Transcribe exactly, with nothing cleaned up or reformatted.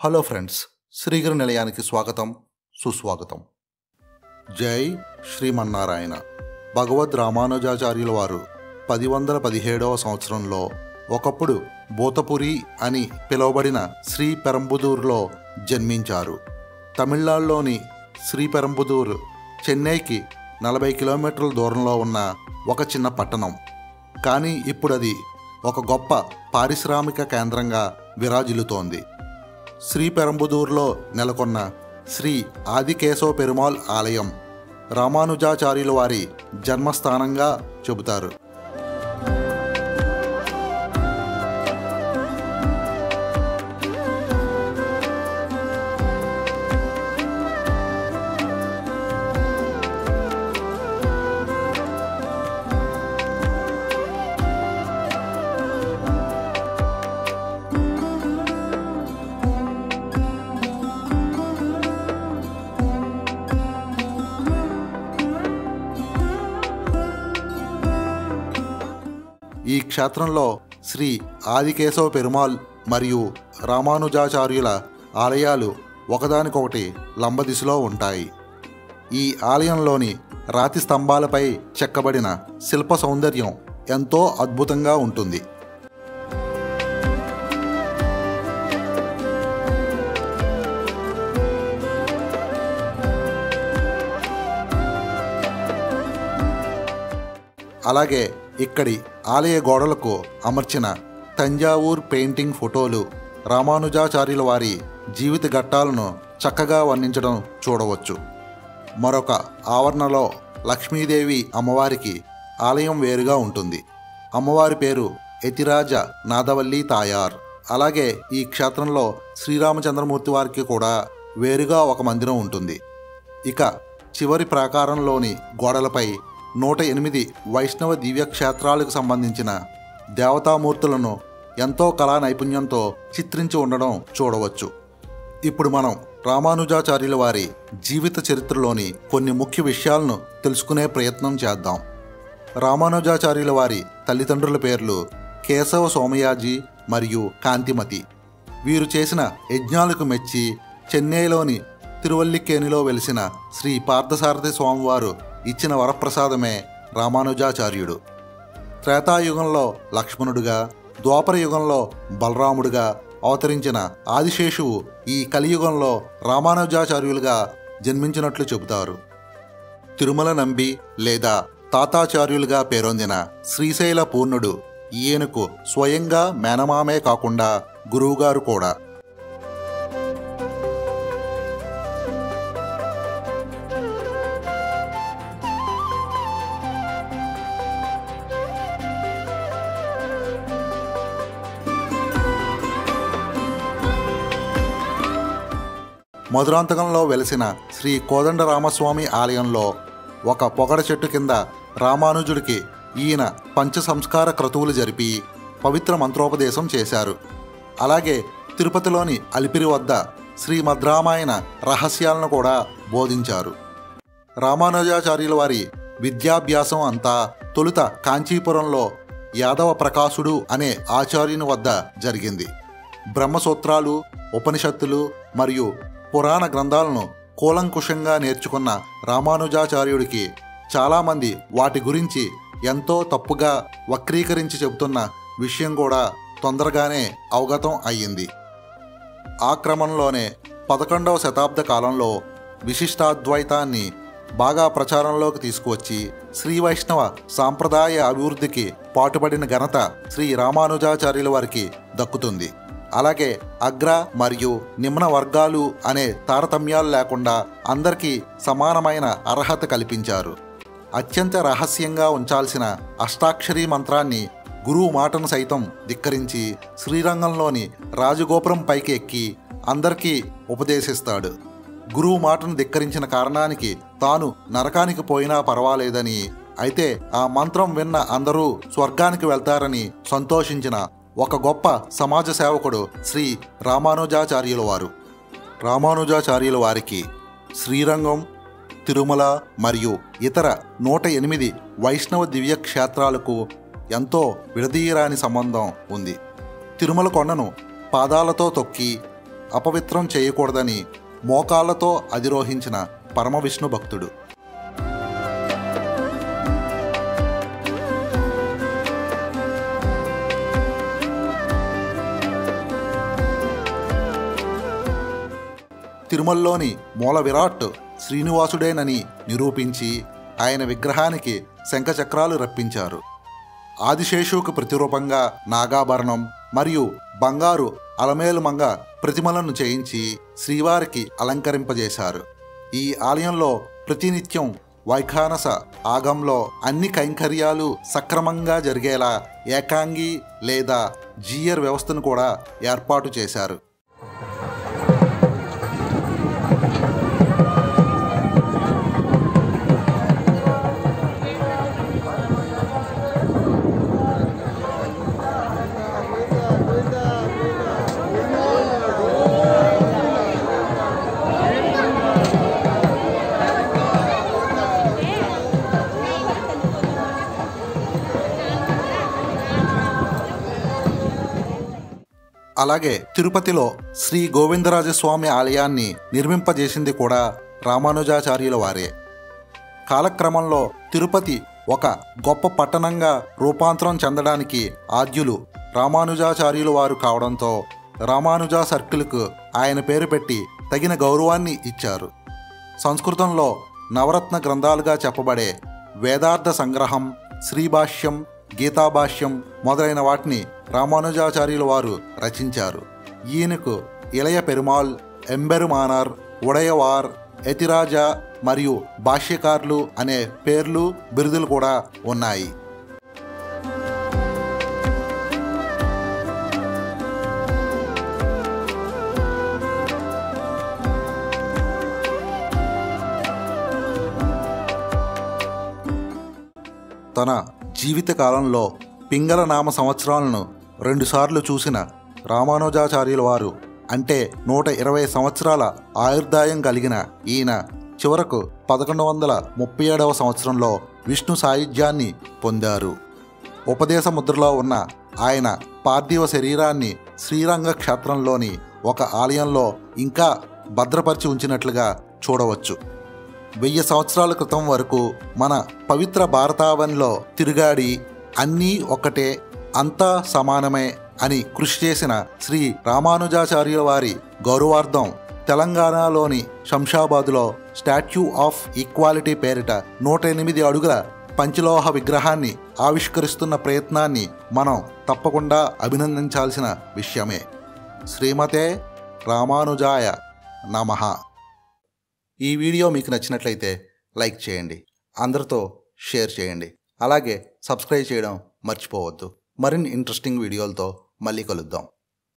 Hello friends, Srigiri నిలయానికి స్వాగతం, సుస్వాగతం. జై శ్రీమన్నారాయణ. భగవద్ రామానుజాచార్యుల వారు పది వందల పదిహేడవ సంవత్సరంలో ఒకప్పుడు బోతపురి అని పిలువబడిన శ్రీపెరంబుదూరులో జన్మించారు. తమిళనాడులోని శ్రీపెరంబుదూరు చెన్నైకి నలభై కిలోమీటర్ల దూరంలో ఉన్న ఒక చిన్న పట్టణం. కానీ ఇప్పుడు అది ఒక గొప్ప పారిశ్రామిక కేంద్రంగా విరాజిల్లుతోంది. శ్రీపెరంబుదూరులో నెలకొన్న శ్రీ ఆదికేశవ పెరుమాళ్ ఆలయం రామానుజాచార్యుల వారి జన్మస్థానంగా చెబుతారు. ఈ క్షేత్రంలో శ్రీ ఆదికేశవ పెరుమాళ్ మరియు రామానుజాచార్యుల ఆలయాలు ఒకదానికొకటి లంబదిశలో ఉంటాయి. ఈ ఆలయంలోని రాతి స్తంభాలపై చెక్కబడిన శిల్ప సౌందర్యం ఎంతో అద్భుతంగా ఉంటుంది. అలాగే ఇక్కడి ఆలయ గోడలకు అమర్చిన తంజావూర్ పెయింటింగ్ ఫోటోలు రామానుజాచార్యుల వారి జీవిత ఘట్టాలను చక్కగా వర్ణించడం చూడవచ్చు. మరొక ఆవరణలో లక్ష్మీదేవి అమ్మవారికి ఆలయం వేరుగా ఉంటుంది. అమ్మవారి పేరు యతిరాజ నాదవల్లి తాయార్. అలాగే ఈ క్షేత్రంలో శ్రీరామచంద్రమూర్తి వారికి కూడా వేరుగా ఒక మందిరం ఉంటుంది. ఇక చివరి ప్రాకారంలోని గోడలపై నూట ఎనిమిది వైష్ణవ దివ్యక్షేత్రాలకు సంబంధించిన దేవతామూర్తులను ఎంతో కళా నైపుణ్యంతో చిత్రించి ఉండడం చూడవచ్చు. ఇప్పుడు మనం రామానుజాచార్యుల వారి జీవిత చరిత్రలోని కొన్ని ముఖ్య విషయాలను తెలుసుకునే ప్రయత్నం చేద్దాం. రామానుజాచార్యుల వారి తల్లిదండ్రుల పేర్లు కేశవ సోమయాజీ మరియు కాంతిమతి. వీరు చేసిన యజ్ఞాలకు మెచ్చి చెన్నైలోని తిరువల్లికేణిలో వెలిసిన శ్రీ పార్థసారథి స్వామివారు ఇచ్చిన వరప్రసాదమే రామానుజాచార్యుడు. త్రేతాయుగంలో లక్ష్మణుడుగా, ద్వాపర యుగంలో బలరాముడుగా అవతరించిన ఆదిశేషువు ఈ కలియుగంలో రామానుజాచార్యులుగా జన్మించినట్లు చెబుతారు. తిరుమల నంబి లేదా తాతాచార్యులుగా పేరొందిన శ్రీశైల పూర్ణుడు ఈయనకు స్వయంగా మేనమామే కాకుండా గురువుగారు కూడా. మధురాంతకంలో వెలిసిన శ్రీ కోదండరామస్వామి ఆలయంలో ఒక పొగడ చెట్టు కింద రామానుజుడికి ఈయన పంచ సంస్కార క్రతువులు జరిపి పవిత్ర మంత్రోపదేశం చేశారు. అలాగే తిరుపతిలోని అలిపిరి వద్ద శ్రీమద్రామాయణ రహస్యాలను కూడా బోధించారు. రామానుజాచార్యుల వారి విద్యాభ్యాసం అంతా తొలుత కాంచీపురంలో యాదవ ప్రకాశుడు అనే ఆచార్యుని వద్ద జరిగింది. బ్రహ్మసూత్రాలు, ఉపనిషత్తులు మరియు పురాణ గ్రంథాలను కూలంకుషంగా నేర్చుకున్న రామానుజాచార్యుడికి చాలామంది వాటి గురించి ఎంతో తప్పుగా వక్రీకరించి చెబుతున్న విషయం కూడా తొందరగానే అవగతం అయ్యింది. ఆ క్రమంలోనే పదకొండవ శతాబ్ద కాలంలో విశిష్టాద్వైతాన్ని బాగా ప్రచారంలోకి తీసుకువచ్చి శ్రీ వైష్ణవ సాంప్రదాయ అభివృద్ధికి పాటుపడిన ఘనత శ్రీ రామానుజాచార్యుల వారికి దక్కుతుంది. అలాగే అగ్ర మరియు నిమ్న వర్గాలు అనే తారతమ్యాలు లేకుండా అందరికీ సమానమైన అర్హత కల్పించారు. అత్యంత రహస్యంగా ఉంచాల్సిన అష్టాక్షరీ మంత్రాన్ని గురువు మాటను సైతం ధిక్కరించి శ్రీరంగంలోని రాజగోపురం పైకి ఎక్కి అందరికీ ఉపదేశిస్తాడు. గురువు మాటను ధిక్కరించిన కారణానికి తాను నరకానికి పోయినా పర్వాలేదని, అయితే ఆ మంత్రం విన్న అందరూ స్వర్గానికి వెళ్తారని సంతోషించిన ఒక గొప్ప సమాజ సేవకుడు శ్రీ రామానుజాచార్యుల వారు. రామానుజాచార్యుల వారికి శ్రీరంగం, తిరుమల మరియు ఇతర నూట ఎనిమిది వైష్ణవ దివ్యక్షేత్రాలకు ఎంతో విడదీయరాని సంబంధం ఉంది. తిరుమల కొండను పాదాలతో తొక్కి అపవిత్రం చేయకూడదని మోకాళ్లతో అధిరోహించిన పరమ విష్ణు భక్తుడు. తిరుమలలోని మూల విరాట్ శ్రీనివాసుడేనని నిరూపించి ఆయన విగ్రహానికి శంఖచక్రాలు రప్పించారు. ఆదిశేషువుకు ప్రతిరూపంగా నాగాభరణం మరియు బంగారు అలమేలుమంగ ప్రతిమలను చేయించి శ్రీవారికి అలంకరింపజేశారు. ఈ ఆలయంలో ప్రతినిత్యం వైఖానస ఆగంలో అన్ని కైంకర్యాలు సక్రమంగా జరిగేలా ఏకాంగి లేదా జీయర్ వ్యవస్థను కూడా ఏర్పాటు చేశారు. అలాగే తిరుపతిలో శ్రీ గోవిందరాజస్వామి ఆలయాన్ని నిర్మింపజేసింది కూడా రామానుజాచార్యుల వారే. కాలక్రమంలో తిరుపతి ఒక గొప్ప పట్టణంగా రూపాంతరం చెందడానికి ఆద్యులు రామానుజాచార్యుల వారు కావడంతో రామానుజా సర్కిల్కు ఆయన పేరు పెట్టి తగిన గౌరవాన్ని ఇచ్చారు. సంస్కృతంలో నవరత్న గ్రంథాలుగా చెప్పబడే వేదార్థ సంగ్రహం, శ్రీభాష్యం, గీతాభాష్యం మొదలైన వాటిని రామానుజాచార్యుల వారు రచించారు. ఈయనకు ఇళయ పెరుమాళ్, ఎంబెరుమానార్, ఉడయవార్, ఎతిరాజా మరియు భాష్యకారులు అనే పేర్లు, బిరుదులు కూడా ఉన్నాయి. తన జీవితకాలంలో పింగళ నామ సంవత్సరాలను రెండుసార్లు చూసిన రామానుజాచార్యుల వారు అంటే నూట ఇరవై సంవత్సరాల ఆయుర్దాయం కలిగిన ఈయన చివరకు పదకొండు వందల ముప్పై ఏడవ సంవత్సరంలో విష్ణు సాయుధ్యాన్ని పొందారు. ఉపదేశ ముద్రలో ఉన్న ఆయన పార్థివ శరీరాన్ని శ్రీరంగ క్షేత్రంలోని ఒక ఆలయంలో ఇంకా భద్రపరిచి ఉంచినట్లుగా చూడవచ్చు. వెయ్యి సంవత్సరాల క్రితం వరకు మన పవిత్ర భారతావనిలో తిరుగాడి అన్నీ ఒక్కటే, అంతా సమానమే అని కృషి చేసిన శ్రీ రామానుజాచార్యుల వారి గౌరవార్థం తెలంగాణలోని శంషాబాదులో స్టాట్యూ ఆఫ్ ఈక్వాలిటీ పేరిట నూట ఎనిమిది అడుగుల పంచలోహ విగ్రహాన్ని ఆవిష్కరిస్తున్న ప్రయత్నాన్ని మనం తప్పకుండా అభినందించాల్సిన విషయమే. శ్రీమతే రామానుజాయ నమః. ఈ వీడియో మీకు నచ్చినట్లయితే లైక్ చేయండి, అందరితో షేర్ చేయండి, అలాగే సబ్స్క్రైబ్ చేయడం మర్చిపోవద్దు. మరిన్ని ఇంట్రెస్టింగ్ వీడియోలతో మళ్ళీ కలుద్దాం.